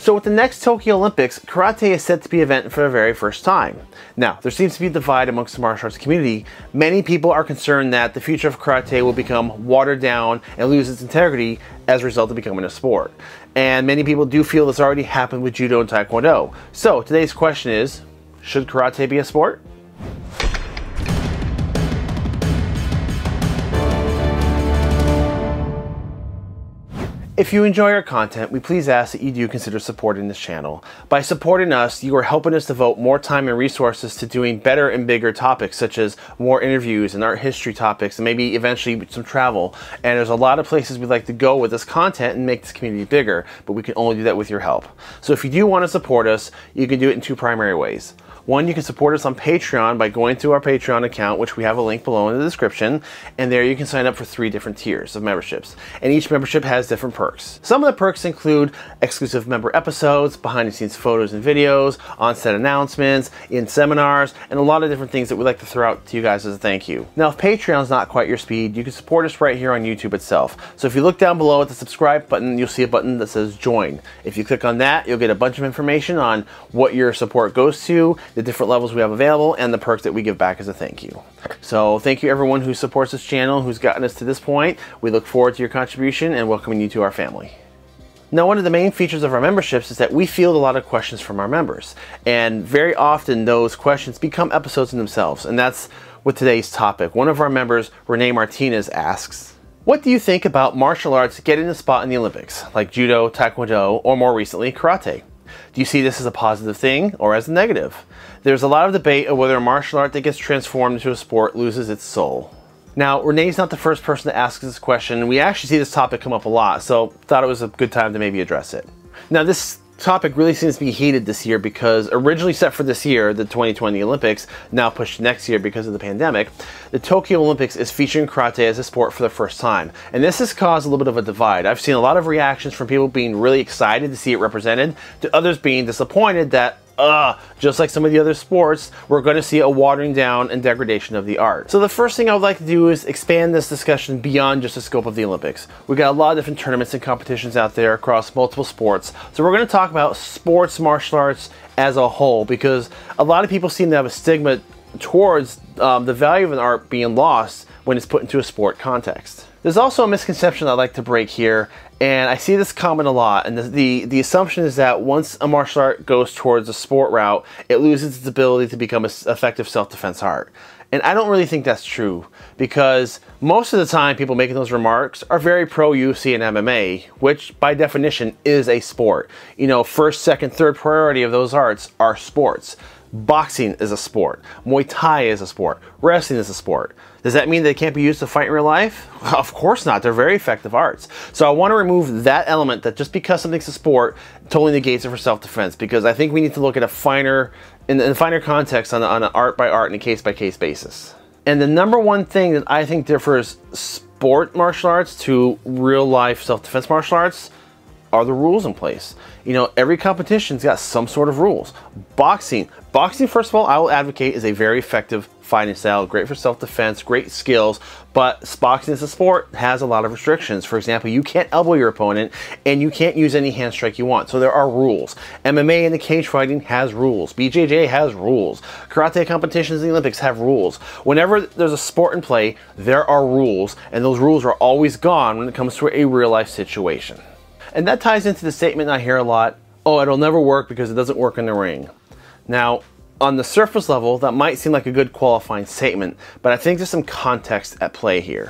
So with the next Tokyo Olympics, karate is set to be an event for the very first time. Now, there seems to be a divide amongst the martial arts community. Many people are concerned that the future of karate will become watered down and lose its integrity as a result of becoming a sport. And many people do feel this already happened with judo and taekwondo. So today's question is, should karate be a sport? If you enjoy our content, we please ask that you do consider supporting this channel. By supporting us, you are helping us devote more time and resources to doing better and bigger topics, such as more interviews and art history topics, and maybe eventually some travel. And there's a lot of places we'd like to go with this content and make this community bigger, but we can only do that with your help. So if you do want to support us, you can do it in two primary ways. One, you can support us on Patreon by going to our Patreon account, which we have a link below in the description, and there you can sign up for 3 different tiers of memberships. And each membership has different perks. Some of the perks include exclusive member episodes, behind-the-scenes photos and videos, on-set announcements, in seminars, and a lot of different things that we'd like to throw out to you guys as a thank you. Now, if Patreon's not quite your speed, you can support us right here on YouTube itself. So if you look down below at the subscribe button, you'll see a button that says join. If you click on that, you'll get a bunch of information on what your support goes to, the different levels we have available, and the perks that we give back as a thank you. So thank you everyone who supports this channel, who's gotten us to this point. We look forward to your contribution and welcoming you to our family. Now, one of the main features of our memberships is that we field a lot of questions from our members, and very often those questions become episodes in themselves, and that's with today's topic. One of our members, Renee Martinez, asks, what do you think about martial arts getting a spot in the Olympics, like judo, taekwondo, or more recently, karate? Do you see this as a positive thing or as a negative? There's a lot of debate of whether a martial art that gets transformed into a sport loses its soul. Now, Renee's not the first person to ask this question, and we actually see this topic come up a lot, so thought it was a good time to maybe address it. Now, this topic really seems to be heated this year because originally set for this year, the 2020 Olympics, now pushed to next year because of the pandemic, the Tokyo Olympics is featuring karate as a sport for the first time. And this has caused a little bit of a divide. I've seen a lot of reactions from people being really excited to see it represented, to others being disappointed that just like some of the other sports, we're going to see a watering down and degradation of the art. So the first thing I would like to do is expand this discussion beyond just the scope of the Olympics. We've got a lot of different tournaments and competitions out there across multiple sports. So we're going to talk about sports martial arts as a whole, because a lot of people seem to have a stigma towards the value of an art being lost when it's put into a sport context. There's also a misconception I'd like to break here, and I see this common a lot, and the assumption is that once a martial art goes towards a sport route, it loses its ability to become an effective self-defense art. And I don't really think that's true, because most of the time people making those remarks are very pro UFC and MMA, which by definition is a sport. You know, first, second, third priority of those arts are sports. Boxing is a sport. Muay Thai is a sport. Wrestling is a sport. Does that mean they can't be used to fight in real life? Of course not. They're very effective arts. So I want to remove that element that just because something's a sport totally negates it for self-defense, because I think we need to look at a finer context on an art by art and a case by case basis. And the number one thing that I think differs sport martial arts to real life self-defense martial arts are the rules in place. You know, every competition's got some sort of rules. Boxing, first of all, I will advocate, is a very effective fighting style, great for self-defense, great skills, but boxing as a sport has a lot of restrictions. For example, you can't elbow your opponent, and you can't use any hand strike you want, so there are rules. MMA and the cage fighting has rules. BJJ has rules. Karate competitions in the Olympics have rules. Whenever there's a sport in play, there are rules, and those rules are always gone when it comes to a real-life situation. And that ties into the statement I hear a lot, oh, it'll never work because it doesn't work in the ring. Now, on the surface level, that might seem like a good qualifying statement, but I think there's some context at play here.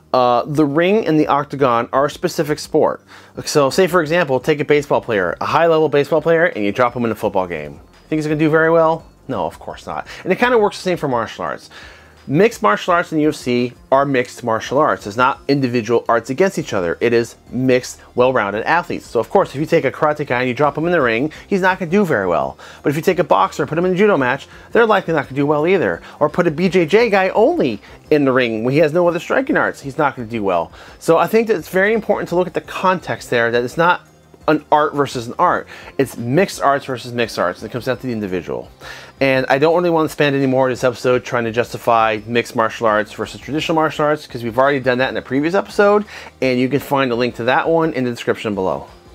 The ring and the octagon are a specific sport. So say, for example, take a baseball player, a high-level baseball player, and you drop him in a football game. Think he's going to do very well? No, of course not. And it kind of works the same for martial arts. Mixed martial arts in the UFC are mixed martial arts. It's not individual arts against each other. It is mixed, well-rounded athletes. So of course, if you take a karate guy and you drop him in the ring, he's not going to do very well. But if you take a boxer and put him in a judo match, they're likely not going to do well either. Or put a BJJ guy only in the ring when he has no other striking arts, he's not going to do well. So I think that it's very important to look at the context there, that it's not an art versus an art. It's mixed arts versus mixed arts, and it comes down to the individual. And I don't really want to spend any more of this episode trying to justify mixed martial arts versus traditional martial arts, because we've already done that in a previous episode, and you can find a link to that one in the description below.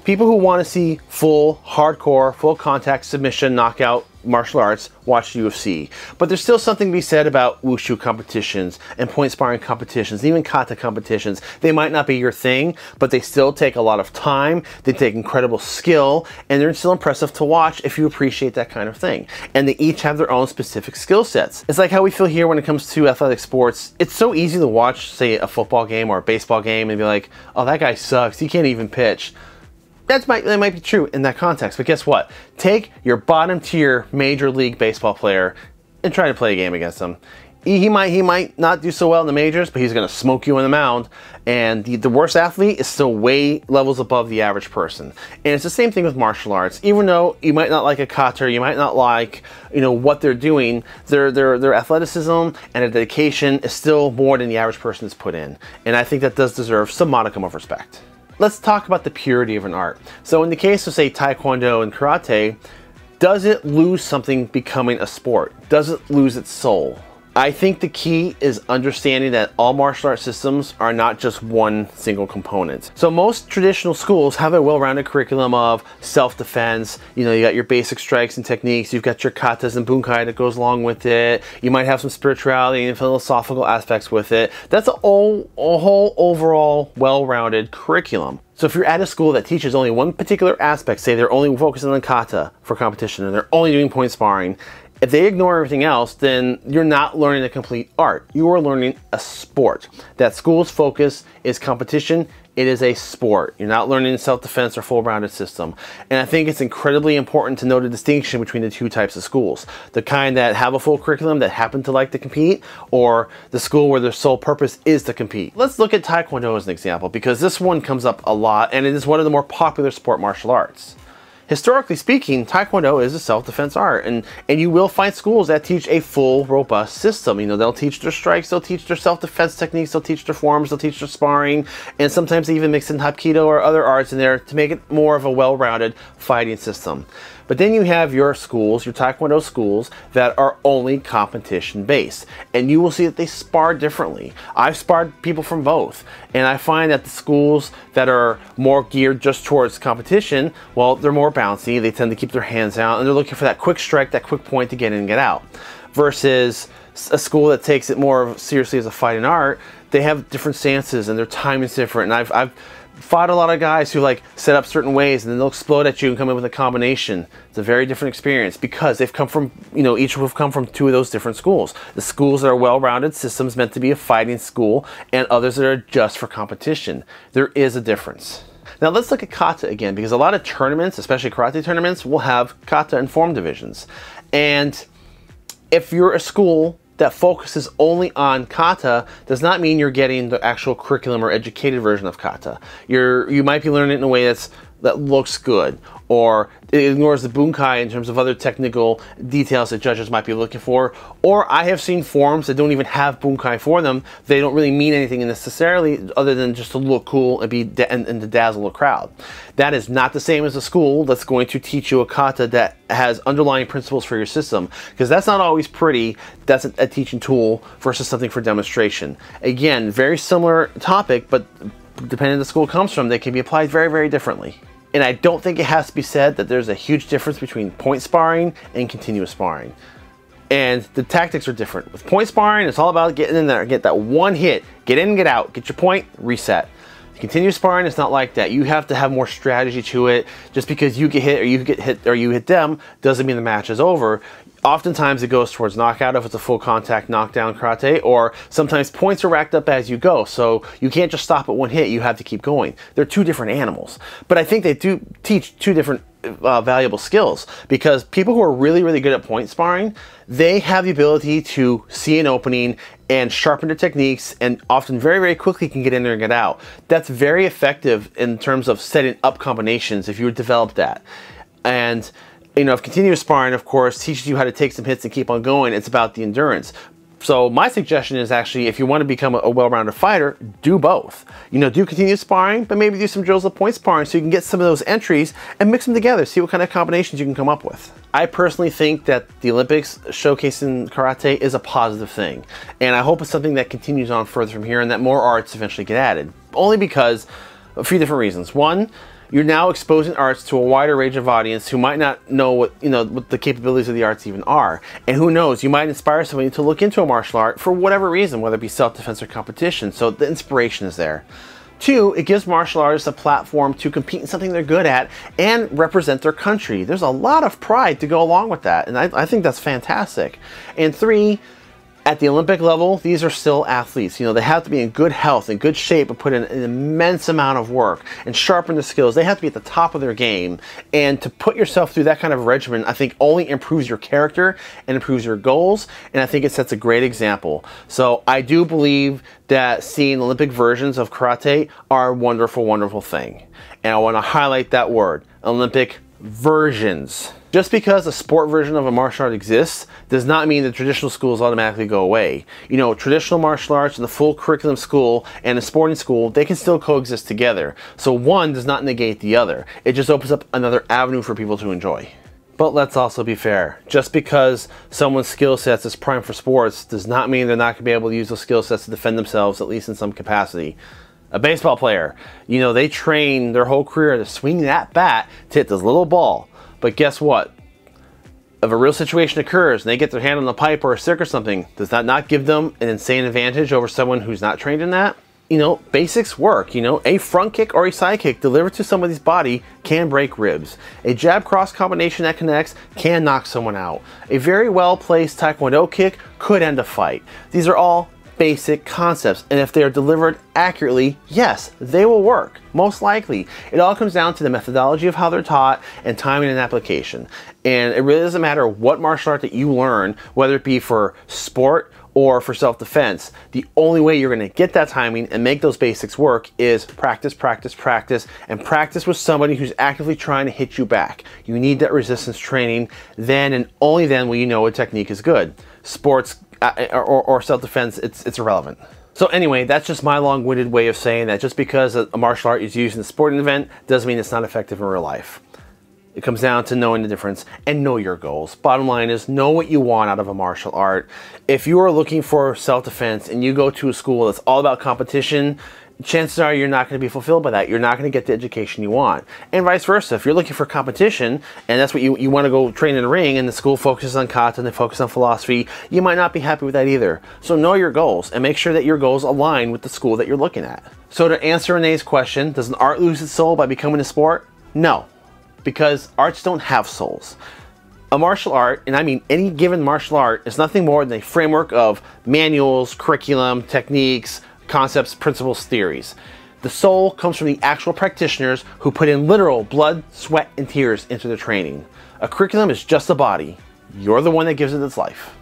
People who want to see full, hardcore, full contact, submission, knockout martial arts watch UFC. But there's still something to be said about wushu competitions and point sparring competitions, even kata competitions. They might not be your thing, but they still take a lot of time, they take incredible skill, and they're still impressive to watch if you appreciate that kind of thing. And they each have their own specific skill sets. It's like how we feel here when it comes to athletic sports. It's so easy to watch, say, a football game or a baseball game and be like, oh, that guy sucks, he can't even pitch. That might be true in that context, but guess what? Take your bottom tier Major League Baseball player and try to play a game against him. He might not do so well in the majors, but he's going to smoke you on the mound. And the worst athlete is still way levels above the average person. And it's the same thing with martial arts. Even though you might not like a kata, you might not like, what they're doing, their athleticism and their dedication is still more than the average person has put in. And I think that does deserve some modicum of respect. Let's talk about the purity of an art. So in the case of, say, Taekwondo and Karate, does it lose something becoming a sport? Does it lose its soul? I think the key is understanding that all martial arts systems are not just one single component. So most traditional schools have a well-rounded curriculum of self-defense. You got your basic strikes and techniques. You've got your katas and bunkai that goes along with it. You might have some spirituality and philosophical aspects with it. That's a whole overall well-rounded curriculum. So if you're at a school that teaches only one particular aspect, say they're only focusing on kata for competition and they're only doing point sparring, if they ignore everything else, then you're not learning a complete art. You are learning a sport. That school's focus is competition. It is a sport. You're not learning self-defense or full-rounded system. And I think it's incredibly important to know the distinction between the two types of schools. The kind that have a full curriculum that happen to like to compete, or the school where their sole purpose is to compete. Let's look at Taekwondo as an example, because this one comes up a lot, and it is one of the more popular sport martial arts. Historically speaking, Taekwondo is a self-defense art, and you will find schools that teach a full, robust system. They'll teach their strikes, they'll teach their self-defense techniques, they'll teach their forms, they'll teach their sparring, and sometimes they even mix in Hapkido or other arts in there to make it more of a well-rounded fighting system. But then you have your schools, your Taekwondo schools, that are only competition-based. And you will see that they spar differently. I've sparred people from both. And I find that the schools that are more geared just towards competition, well, they're more bouncy. They tend to keep their hands out. And they're looking for that quick strike, that quick point to get in and get out. Versus a school that takes it more seriously as a fighting art, they have different stances and their time is different. And I've fought a lot of guys who set up certain ways and then they'll explode at you and come in with a combination. It's a very different experience because they've come from, each have come from two of those different schools. The schools that are well-rounded systems meant to be a fighting school and others that are just for competition. There is a difference. Now let's look at kata again, because a lot of tournaments, especially karate tournaments, will have kata and form divisions. And if you're a school that focuses only on kata, does not mean you're getting the actual curriculum or educated version of kata. You might be learning it in a way that looks good, or it ignores the bunkai in terms of other technical details that judges might be looking for. Or I have seen forms that don't even have bunkai for them. They don't really mean anything necessarily other than just to look cool and and to dazzle a crowd. That is not the same as a school that's going to teach you a kata that has underlying principles for your system, because that's not always pretty. That's a teaching tool versus something for demonstration. Again, very similar topic, but depending on the school it comes from, they can be applied very, very differently. And I don't think it has to be said that there's a huge difference between point sparring and continuous sparring. And the tactics are different. With point sparring, it's all about getting in there, get that one hit, get in, get out, get your point, reset. Continuous sparring is not like that. You have to have more strategy to it. Just because you get hit or you hit them doesn't mean the match is over. Oftentimes it goes towards knockout if it's a full contact knockdown karate, or sometimes points are racked up as you go, so you can't just stop at one hit, you have to keep going. They're two different animals. But I think they do teach two different valuable skills, because people who are really, really good at point sparring, they have the ability to see an opening and sharpen their techniques, and often very, very quickly can get in there and get out. That's very effective in terms of setting up combinations if you develop that. And if continuous sparring, of course, teaches you how to take some hits and keep on going, it's about the endurance. So my suggestion is actually, if you want to become a well-rounded fighter, do both. Do continuous sparring, but maybe do some drills of point sparring so you can get some of those entries and mix them together, see what kind of combinations you can come up with. I personally think that the Olympics showcasing karate is a positive thing. And I hope it's something that continues on further from here and that more arts eventually get added. Only because, a few different reasons. One, You're now exposing arts to a wider range of audience who might not know what the capabilities of the arts even are. And who knows, you might inspire somebody to look into a martial art for whatever reason, whether it be self-defense or competition. So the inspiration is there. 2, it gives martial artists a platform to compete in something they're good at and represent their country. There's a lot of pride to go along with that, and I think that's fantastic. And 3, at the Olympic level, these are still athletes. They have to be in good health and good shape and put in an immense amount of work and sharpen the skills. They have to be at the top of their game. And to put yourself through that kind of regimen, I think only improves your character and improves your goals. And I think it sets a great example. So I do believe that seeing Olympic versions of karate are a wonderful, wonderful thing. And I want to highlight that word, Olympic versions. Just because a sport version of a martial art exists does not mean the traditional schools automatically go away. Traditional martial arts and the full curriculum school and a sporting school, they can still coexist together. So one does not negate the other. It just opens up another avenue for people to enjoy. But let's also be fair. Just because someone's skill sets is prime for sports does not mean they're not going to be able to use those skill sets to defend themselves, at least in some capacity. A baseball player, they train their whole career to swing that bat to hit this little ball. But guess what? If a real situation occurs and they get their hand on the pipe or a stick or something, does that not give them an insane advantage over someone who's not trained in that? Basics work. A front kick or a side kick delivered to somebody's body can break ribs. A jab cross combination that connects can knock someone out. A very well placed Taekwondo kick could end a fight. These are all basic concepts, and if they are delivered accurately, yes, they will work, most likely. It all comes down to the methodology of how they're taught and timing and application. And it really doesn't matter what martial art that you learn, whether it be for sport or for self-defense. The only way you're going to get that timing and make those basics work is practice, practice, practice, and practice with somebody who's actively trying to hit you back. You need that resistance training. Then and only then will you know a technique is good. Sports or self-defense, it's irrelevant. So anyway, that's just my long-winded way of saying that just because a martial art is used in a sporting event doesn't mean it's not effective in real life. It comes down to knowing the difference and know your goals. Bottom line is know what you want out of a martial art. If you are looking for self-defense and you go to a school that's all about competition, chances are you're not going to be fulfilled by that. You're not going to get the education you want. And vice versa. If you're looking for competition and that's what you want to go train in the ring and the school focuses on kata and they focus on philosophy, you might not be happy with that either. So know your goals and make sure that your goals align with the school that you're looking at. So to answer Renee's question, does an art lose its soul by becoming a sport? No, because arts don't have souls. A martial art, and I mean any given martial art, is nothing more than a framework of manuals, curriculum, techniques, concepts, principles, theories. The soul comes from the actual practitioners who put in literal blood, sweat, and tears into their training. A curriculum is just a body. You're the one that gives it its life.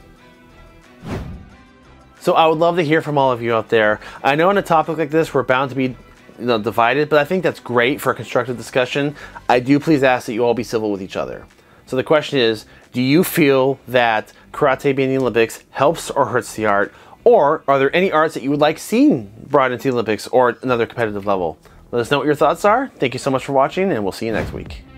So I would love to hear from all of you out there. I know on a topic like this, we're bound to be divided, but I think that's great for a constructive discussion. I do please ask that you all be civil with each other. So the question is, do you feel that karate being in the Olympics helps or hurts the art? Or are there any arts that you would like seen brought into the Olympics or another competitive level? Let us know what your thoughts are. Thank you so much for watching, and we'll see you next week.